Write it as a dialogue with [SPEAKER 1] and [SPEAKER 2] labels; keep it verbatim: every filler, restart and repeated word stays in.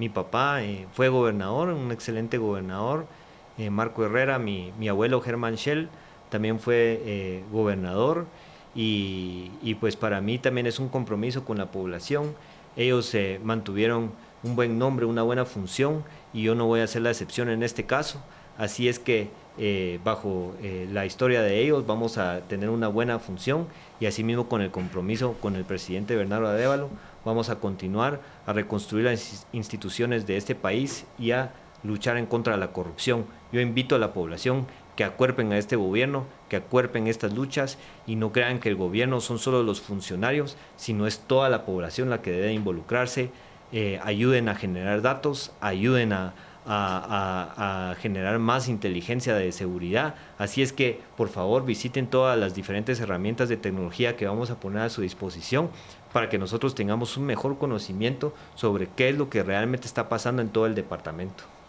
[SPEAKER 1] mi papá eh, fue gobernador, un excelente gobernador. Eh, Marco Herrera, mi, mi abuelo Germán Schell, también fue eh, gobernador. Y, y pues para mí también es un compromiso con la población. Ellos eh, mantuvieron un buen nombre, una buena función, y yo no voy a hacer la excepción en este caso. Así es que eh, bajo eh, la historia de ellos vamos a tener una buena función, y asimismo con el compromiso con el presidente Bernardo Arévalo vamos a continuar a reconstruir las instituciones de este país y a luchar en contra de la corrupción. Yo invito a la población que acuerpen a este gobierno, que acuerpen estas luchas y no crean que el gobierno son solo los funcionarios, sino es toda la población la que debe involucrarse. Eh, ayuden a generar datos, ayuden a, a, a, a generar más inteligencia de seguridad. Así es que, por favor, visiten todas las diferentes herramientas de tecnología que vamos a poner a su disposición para que nosotros tengamos un mejor conocimiento sobre qué es lo que realmente está pasando en todo el departamento.